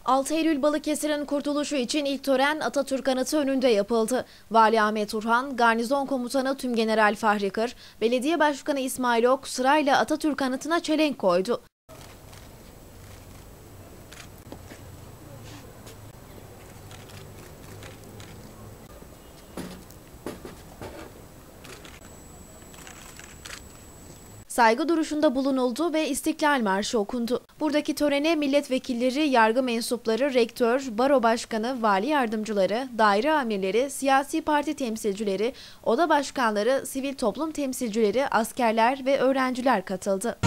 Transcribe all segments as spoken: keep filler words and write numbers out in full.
altı Eylül Balıkesir'in kurtuluşu için ilk tören Atatürk Anıtı önünde yapıldı. Vali Ahmet Urhan, Garnizon Komutanı Tümgeneral Fahri Kır, Belediye Başkanı İsmail Ok sırayla Atatürk Anıtı'na çelenk koydu. Saygı duruşunda bulunuldu ve İstiklal Marşı okundu. Buradaki törene milletvekilleri, yargı mensupları, rektör, baro başkanı, vali yardımcıları, daire amirleri, siyasi parti temsilcileri, oda başkanları, sivil toplum temsilcileri, askerler ve öğrenciler katıldı.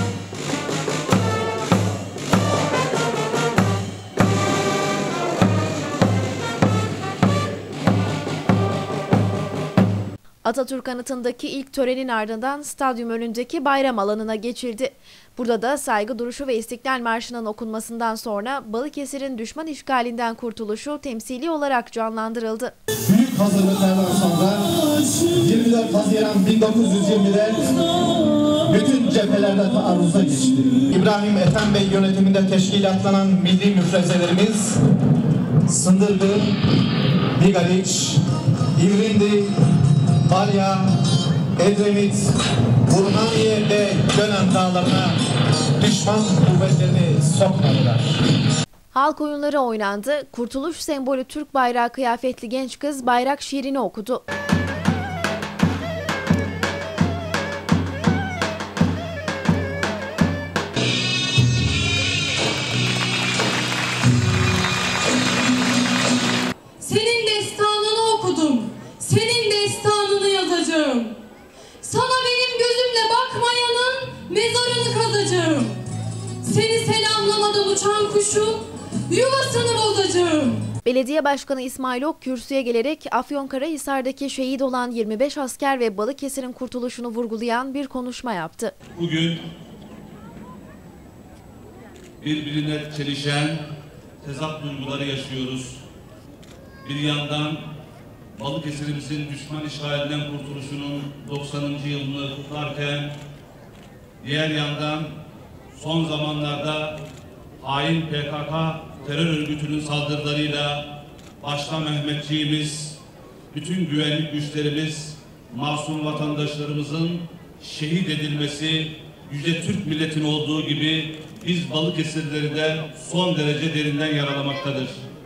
Atatürk Anıtı'ndaki ilk törenin ardından stadyum önündeki bayram alanına geçildi. Burada da saygı duruşu ve İstiklal Marşı'nın okunmasından sonra Balıkesir'in düşman işgalinden kurtuluşu temsili olarak canlandırıldı. Büyük hazırlıklardan sonra yirmi dört Haziran bin dokuz yüz yirmi'de bütün cephelerde taarruza geçti. İbrahim Ethem Bey yönetiminde teşkilatlanan milli müfrezelerimiz Sındırgı, Bigaliç, İvrindi, Balya, Edremit, Burhaniye ve Gönen dağlarına düşman kuvvetlerini sokmadılar. Halk oyunları oynandı. Kurtuluş sembolü Türk bayrağı kıyafetli genç kız bayrak şiirini okudu. Senin destanını okudum. Senin destanını yazacağım. Sana benim gözümle bakmayanın mezarını kazacağım. Seni selamlamadan uçan kuşun yuvasını bozacağım. Belediye Başkanı İsmail Ok kürsüye gelerek Afyonkarahisar'daki şehit olan yirmi beş asker ve Balıkesir'in kurtuluşunu vurgulayan bir konuşma yaptı. Bugün birbirine çelişen tezat duyguları yaşıyoruz. Bir yandan Balıkesir'imizin düşman işgalinden kurtuluşunun doksanıncı yılını kutlarken, diğer yandan son zamanlarda hain P K K terör örgütünün saldırılarıyla başta Mehmetçiğimiz, bütün güvenlik güçlerimiz, masum vatandaşlarımızın şehit edilmesi, yüce Türk milletinin olduğu gibi biz Balıkesirlileri de son derece derinden yaralamaktadır.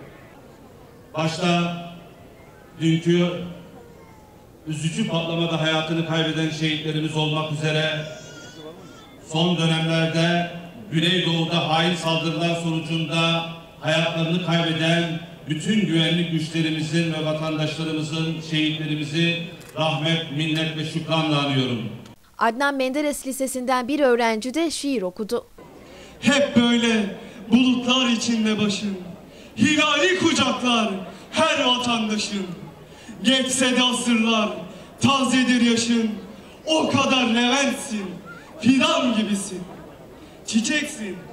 Başta dünkü üzücü patlamada hayatını kaybeden şehitlerimiz olmak üzere son dönemlerde Güneydoğu'da hain saldırılar sonucunda hayatlarını kaybeden bütün güvenlik güçlerimizin ve vatandaşlarımızın, şehitlerimizi rahmet, minnet ve şükranla anıyorum. Adnan Menderes Lisesi'nden bir öğrenci de şiir okudu. Hep böyle bulutlar içinde başım, hilali kucaklar her vatandaşın. Geçse de asırlar, tazedir yaşın, o kadar Levent'sin, fidan gibisin, çiçeksin.